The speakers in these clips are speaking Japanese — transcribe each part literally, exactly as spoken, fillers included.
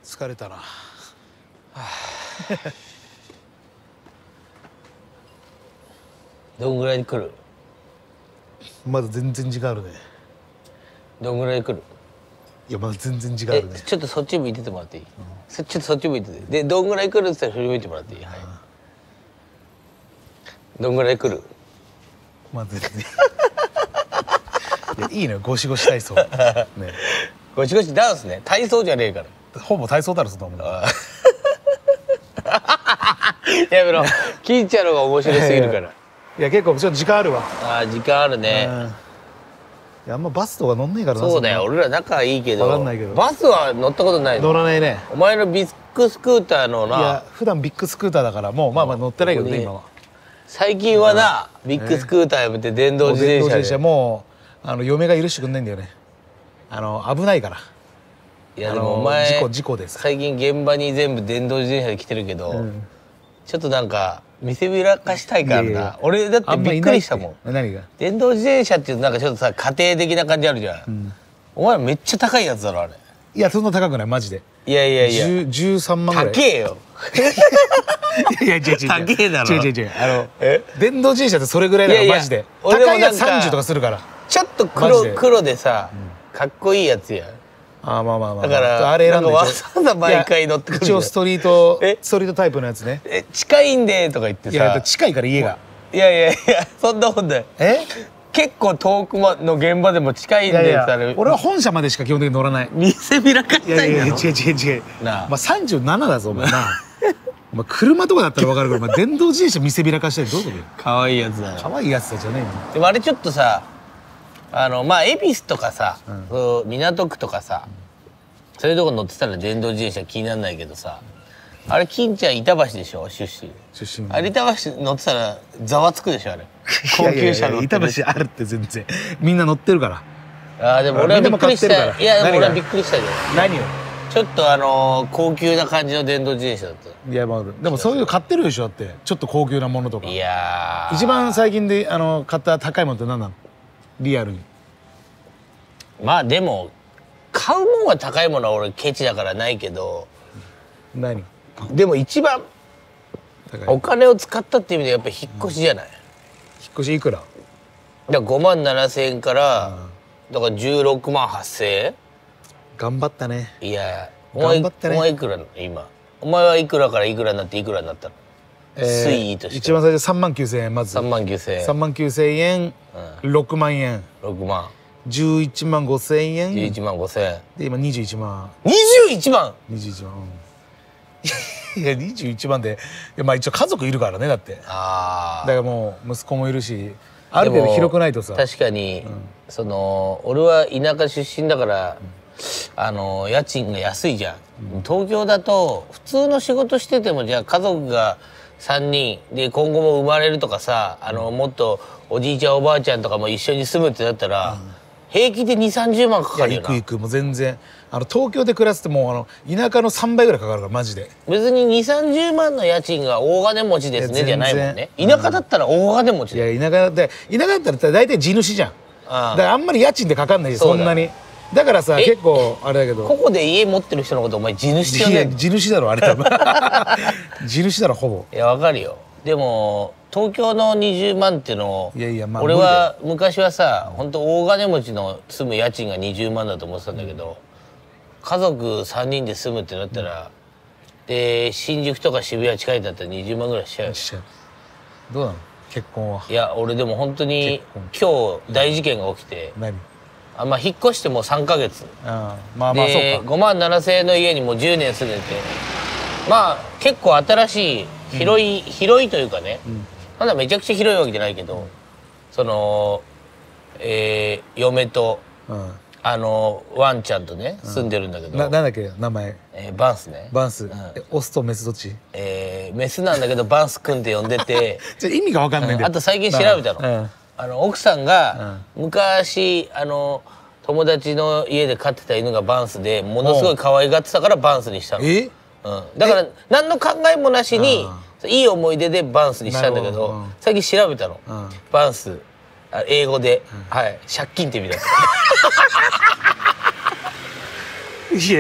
疲れたな。はあ、 どんぐらいに来る？ まだ全然時間あるね。 どんぐらいに来る？ いやまだ全然時間あるね。 ちょっとそっち向いててもらっていい？うん、ちょっとそっち向いてて。でどんぐらい来るって言ったら振り向いてもらっていい？はい。どんぐらい来る？ まあ全然。いやいいのよ、ゴシゴシ体操。ね。 ゴシゴシダンスね。体操じゃねえから。 ほぼ体操だろそんなもん。 やめろ。聞いちゃうのが面白すぎるから。 いや結構ちょっと時間あるわ。 ああ時間あるね。 いやあんまバスとか乗んねえからな。 そうだよ。俺ら仲いいけど。 分かんないけど。 バスは乗ったことないの？ 乗らないね。 お前のビッグスクーターのな。 いや普段ビッグスクーターだからもうまあまあ乗ってないけどね今は。 最近はなビッグスクーターやめて電動自転車で。電動自転車もうあの嫁が許してくんないんだよね。あの危ないから。 いやでもお前事故事故です。 最近現場に全部電動自転車で来てるけど、うん、ちょっとなんか見せびらかしたいからな。いやいや俺だってびっくりしたもん。何が？電動自転車っていうなんかちょっとさ家庭的な感じあるじゃん、うん、お前めっちゃ高いやつだろあれ。 いやそんな高くないマジで。いやいやいやじゅうさんまんぐらい。 高えよ。 いや違う違う違う高えだろ。 違う違う違うあのえ電動自転車ってそれぐらいだからマジで。高いやつさんじゅうとかするから。 ちょっと黒黒でさ、うん、かっこいいやつや。あまあまあまあだからあれ選んでわざわざ毎回乗ってくる。 一応ストリートストリートタイプのやつね。 え近いんでとか言ってさ。 いや近いから家が。 いやいやいやそんなもんだよ。え結構遠くの現場でも近いんでって言ったら俺は本社までしか基本的に乗らない。 見せびらかしたいんだろ。 いやいや違う違う違う。まあさんじゅうななだぞお前な。お前車とかだったら分かるけどお前電動自転車見せびらかしたいどういうことよ。 可愛いやつだよ。 可愛いやつだじゃねえの。 でもあれちょっとさあのまあ恵比寿とかさ、うん、港区とかさ、うん、そういうとこ乗ってたら電動自転車気にならないけどさ、あれ金ちゃん板橋でしょ出身。出身。あれ板橋乗ってたらざわつくでしょあれ。高級車乗ってる。 板橋あるって全然みんな乗ってるから。 ああでも俺はびっくりした。いやでも俺はびっくりしたけど。 何を？ ちょっとあのー、高級な感じの電動自転車だった。 いやまあでもそういうの買ってるでしょだってちょっと高級なものとか。 いや一番最近であの買った高いものって何なの？リアルに。 まあでも買うもんは高いものは俺ケチだからないけど。 何？ でも一番お金を使ったっていう意味でやっぱり引っ越しじゃない？うん、 引っ越しいくら？だからごまんななせんえんから、うん、だからじゅうろくまんはっせんえん。 頑張ったね。 いやお前頑張ったね。お前いくら今？お前はいくらからいくらになっていくらになったの？えー、推移として。 一番最初さんまんきゅうせんえんまず。 さんまんきゅうせんえん。 さんまんきゅうせんえん、うん、ろくまんえん。 ろくまん。 じゅういちまんごせんえん。 じゅういちまんごせんえん。 で今にじゅういちまん。 にじゅういちまん。 にじゅういちまん。いやにじゅういちまんで、いやまあ一応家族いるからねだって。ああ。だからもう息子もいるし、ある程度広くないとさ。 確かに、うん、その俺は田舎出身だから。うん、あの家賃が安いじゃん、うん、東京だと普通の仕事しててもじゃあ家族がさんにんで今後も生まれるとかさあのもっとおじいちゃんおばあちゃんとかも一緒に住むってなったら、うん、平気でにじゅうさんじゅうまんかかるよな。 いや行く行くもう全然あの東京で暮らすってもうあの田舎のさんばいぐらいかかるからマジで。 別ににじゅうさんじゅうまんの家賃が大金持ちですねじゃないもんね。田舎だったら大金持ちだよ。 いや田舎だって田舎だったら大体地主じゃん。ああだからあんまり家賃でかかんないよそんなに。だからさ結構あれだけどここで家持ってる人のことお前地主って呼んでんの？ 地主だろあれ多分地主だろほぼ。 いやわかるよ。でも東京のにじゅうまんっていうのをいやいや、まあ、俺は昔はさ本当大金持ちの住む家賃がにじゅうまんだと思ってたんだけど、うん、家族さんにんで住むってなったら、うん、で新宿とか渋谷近いだったらにじゅうまんぐらいしちゃうよ。 どうなの結婚は？ いや俺でも本当に今日大事件が起きて。 何？ あまあ引っ越してもうさんかげつ。 あまあまあそうか。 ごまんななせんえんの家にもうじゅうねん住んでてまあ結構新しい広い、うん、広いというかね、うん、まだめちゃくちゃ広いわけじゃないけど、うん、その、えー、嫁と、うん、あのワンちゃんとね、うん、住んでるんだけど。 ななんだっけ名前？ えー、バンスね。 バンス。うん、オスとメスどっち？ えー、メスなんだけどバンスくんって呼んでてじゃ意味が分かんないんだよ。 あと最近調べたの。あの奥さんが昔あの友達の家で飼ってた犬がバンスでものすごい可愛がってたからバンスにしたの。え、うん、だから何の考えもなしにいい思い出でバンスにしたんだけど、うん、最近調べたの、うん、バンス英語で、うん、はい借金って意味だいや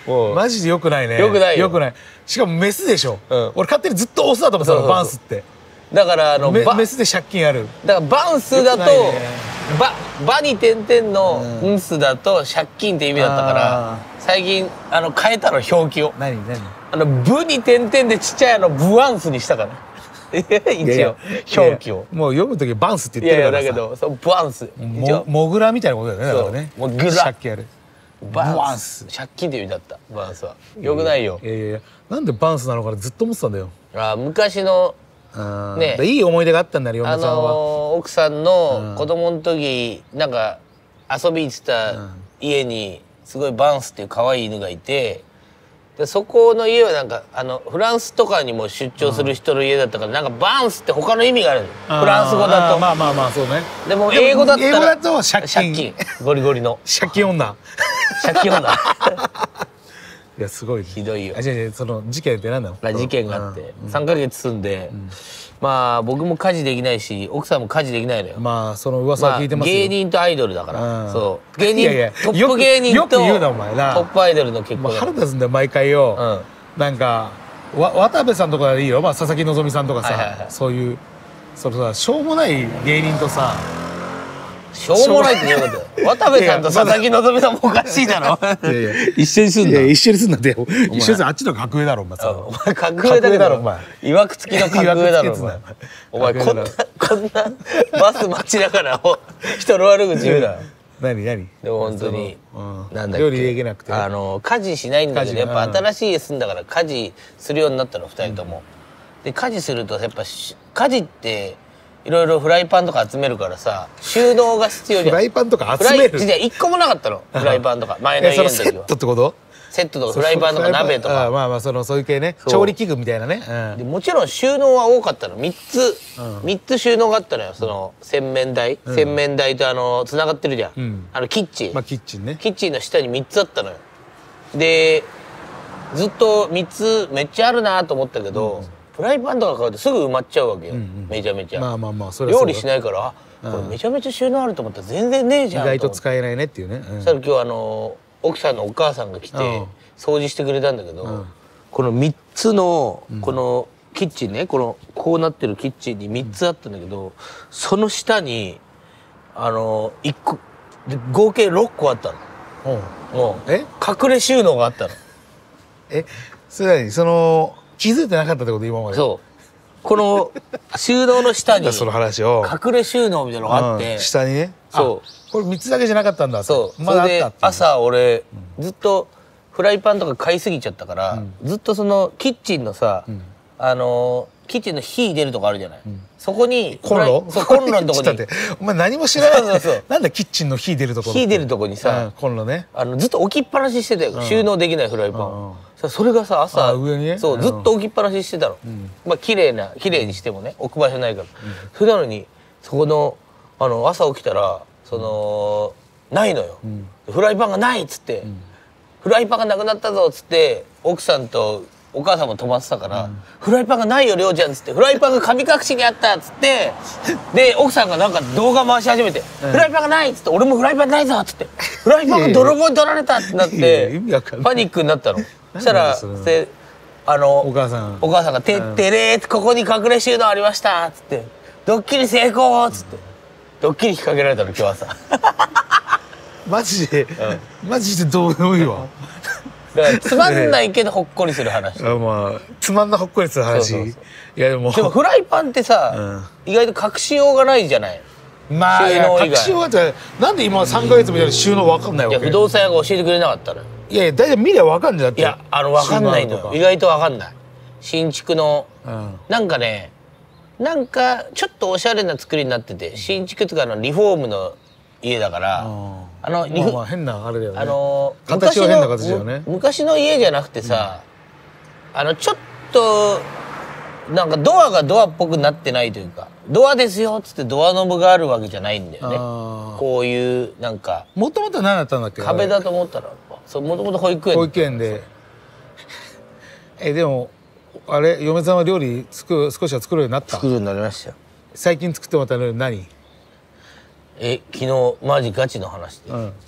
もうマジでよくないね。 よくないよよくない。しかもメスでしょ、 うん、 俺勝手にずっとオスだと思ってたの、バンスって。 だからあのメ, メスで借金ある。 だからバンスだと、ババに点々のンスだと借金って意味だったから、うん、最近あの変えたの表記を。 何何あのブに点々でちっちゃいあのブワンスにしたから一応表記を。 もう読む時バンスって言ってるからさ。 いやいやだけどそのブワンスもモグラみたいなことだよね。だからね。 もうグラ借金ある。 バンス借金って意味だった。バンスはよくないよ。 いやいやなんでバンスなのかずっと思ってたんだよ。 あ昔のね、いい思い出があったんだよ、嫁さんは。 あのー、奥さんの子供の時、うん、なんか遊びに行ってた家にすごいバンスっていう可愛い犬がいて、でそこの家はなんかあのフランスとかにも出張する人の家だったから、うん、なんかバンスって他の意味があるの。フランス語だと。 まあまあまあそうね。 でも英語だったら英語だと借金。 借金ゴリゴリの借金女。 借金女。 いやすごい、ね、 ひどいよ。 あ違う違うその事件って何なの？ 事件があって、うん、さんかげつ住んで、うん、まあ僕も家事できないし奥さんも家事できないのよ。 まあその噂は聞いてますよ、 まあ、芸人とアイドルだから、うん、そう芸人いやいやトップ芸人とトップアイドルの結婚。 腹立つんだよ毎回よ、うん、なんかわ渡部さんとかでいいよ、まあ、佐々木希さんとかさ、はいはいはい、そういうそのさしょうもない芸人とさしょうもないってどういうこと渡部さんと佐々木希さんもおかしいだろ。いやいや一緒にすんだ。一緒にすんなって一緒にすんあっちの格上だろお前。 お前格上だろお前。いわくつきの格上だろお前。お前こんなこんなバス待ちながら人の悪口言うな。 何何でも本当になんだっけ料理できなくてあの家事しないんだけどやっぱ新しい家住んだから家事するようになったのふたりとも。で家事するとやっぱ家事っていろいろフライパンとか集めるからさ収納が必要じゃん。 フライパンとか集めるいっこもなかったのフライパンとか前の家の時は。 セットってこと？ セットとかフライパンとか鍋とかまあまあそのそういう系ね調理器具みたいなね、 うん、でもちろん収納は多かったのみっつ、うん、みっつ収納があったのよ。その洗面台、うん、洗面台とあのつながってるじゃん、うん、あのキッチン、 まあキッチンねキッチンの下にみっつあったのよ。でずっとみっつめっちゃあるなと思ったけど、うん、フライパンとか買うとすぐ埋まっちゃうわけよ、うんうん、めちゃめちゃ。 まあまあまあそれはそう料理しないからこれめちゃめちゃ収納あると思ったら全然ねえじゃん。 意外と使えないねっていうね、うん、 そしたら今日あの奥さんのお母さんが来て掃除してくれたんだけど、うん、このみっつのこのキッチンねこのこうなってるキッチンにみっつあったんだけど、うん、その下にあのいっこで合計ろっこあったの。もうえ隠れ収納があったの。 えそれ何その気づいてなかったってこと今まで？ そうこの収納の下にその話を隠れ収納みたいなのがあって、 うん、下にねそうこれみっつだけじゃなかったんだ。 そうまだあったっていう。それで朝俺、うん、ずっとフライパンとか買いすぎちゃったから、うん、ずっとそのキッチンのさ、うん、あのキッチンの火出るとこあるじゃない、うん、そこにコンロそうコンロのとこにお前何も知らないそうそうなんだキッチンの火出るところ火出るとこにさ、うん、 コンロねあのずっと置きっぱなししてたよ、うん、収納できないフライパン、うん、それがさ朝上に、ね、 そうずっと置きっぱなししてたの、うん、まあ綺麗な綺麗にしてもね置く場所ないから、うん、それなのにそこのあの朝起きたらその、うん、ないのよ、うん、フライパンがないっつって、うん、フライパンがなくなったぞっつって奥さんとお母さんも泊まってたから、うん、フライパンがないよりょうちゃんっつってフライパンが神隠しにあったっつってで奥さんがなんか動画回し始めて、うん、フライパンがないっつって俺もフライパンないぞっつってフライパンが泥棒に取られたってなってパニックになったの。そしたらであのお母さんお母さんが「てってれーここに隠れ収納ありました」っつって「ドッキリ成功」っつって、うん、ドッキリ引っ掛けられたの今日朝マジで、うん、マジでどうでもいいわだからつまんないけどほっこりする話あ、まあ、つまんなほっこりする話。そうそうそういやでもでもフライパンってさ、うん、意外と隠しようがないじゃない。 まあ隠しようがってなんで今さんかげつもやる収納分かんないわけ。 いや不動産屋が教えてくれなかったの。 いやいや大体見りゃ分かんじゃんって。 いやあの分かんないのよ。意外と分かんない新築の、うん、なんかねなんかちょっとおしゃれな作りになってて新築とかのリフォームの家だから、うん、あのリフ、 まあまあ変なあれだよね。 あの形は変な形だよね。 昔の家じゃなくてさ、うん、あのちょっとなんかドアがドアっぽくなってないというかドアですよっつってドアノブがあるわけじゃないんだよね。こういうなんかもともと何だったんだっけ。 壁だと思ったらそうもともと保育園保育園でえでもあれ嫁さんは料理つく少しは作るようになった。 作るようになりましたよ。 最近作ってもらったの何。 え昨日マジガチの話で、うん、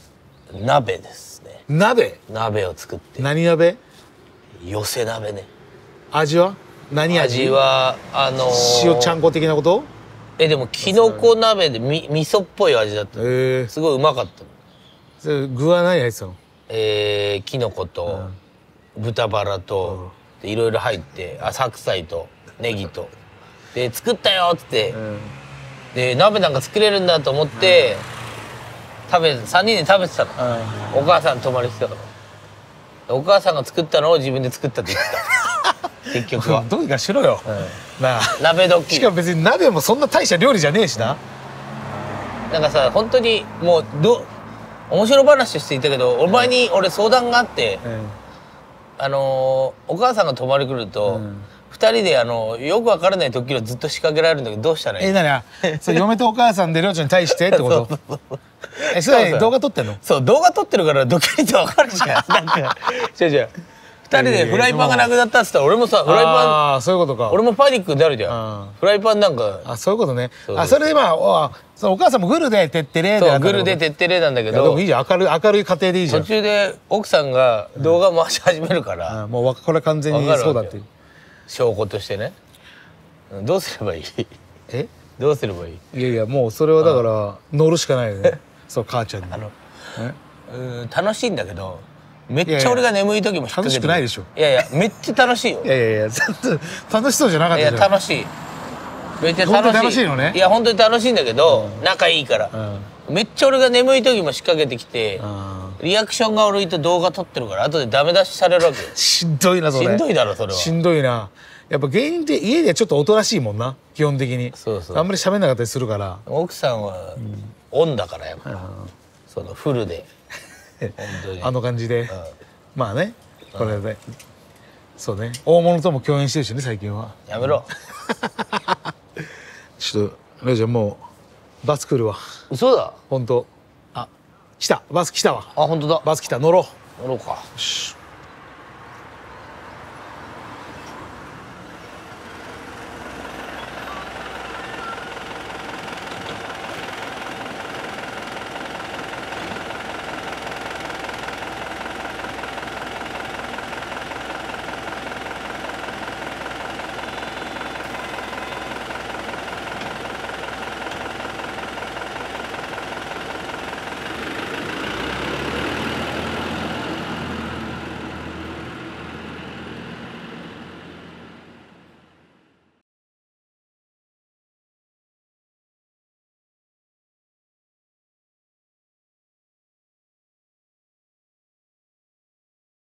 鍋ですね。 鍋鍋を作って。 何鍋？ 寄せ鍋ね。 味は何味？ 味はあのー、 塩ちゃんこ的なこと？ えでもきのこ鍋でみ味噌っぽい味だった。 えー、 すごいうまかった。 それ具は何入ってたの？ えー、きのこと豚バラといろいろ入って、あ白菜とネギとで作ったよっつって、うん、で鍋なんか作れるんだと思って、うん、食べさんにんで食べてたの、うん、お母さん泊まりしてたからお母さんが作ったのを自分で作ったって言ってた結局はどうにかしろよ、うん、なあ鍋時しかも別に鍋もそんな大した料理じゃねえしな、 なんかさ本当にもうど面白話していたけどお前に俺相談があって、うん、あのお母さんが泊まり来ると、うん、ふたりであのよく分からないドッキリをずっと仕掛けられるんだけどどうしたらいい？ え、なにやそれ嫁とお母さんでりょうちゃんに対してってことそうそうそうえ、それ動画撮ってんの？そう動画撮ってるからドッキリって分かるじゃんなんか違う違うふたりでフライパンがなくなったっつったら俺もさフライパンああそういうことか俺もパニックになるじゃんフライパンなんかあそういうことねあそれでまあおそのお母さんもグルでてってれそうグルでてってれなんだけどでもいいじゃん明るい明るい家庭でいいじゃん途中で奥さんが動画回し始めるから、 うん、もうこれ完全にそうだっていう証拠としてねどうすればいいえどうすればいいいやいやもうそれはだから乗るしかないよねそう母ちゃんにあのうん楽しいんだけどめっちゃ俺が眠い時も引っ掛けて楽しくないでしょいやいやめっちゃ楽しいよいやいやいや楽しそうじゃなかったじゃんいや楽しいめっちゃ楽しい本当に楽しいのねいや本当に楽しいんだけど、うん、仲いいから、うん、めっちゃ俺が眠い時も仕掛けてきて、うん、リアクションが悪いと動画撮ってるから後でダメ出しされるわけよしんどいなそれしんどいだろそれはしんどいなやっぱ芸人って家でちょっとおとなしいもんな基本的にそうそうあんまり喋んなかったりするから奥さんは、うん、オンだからやっぱ、うん、そのフルで本当にあの感じで、うん、まあねこれで、うん、そうね大物とも共演してるしね最近はやめろちょっとレイちゃんもうバス来るわ嘘だ本当あ来たバス来たわあ本当だバス来た乗ろう乗ろうかよし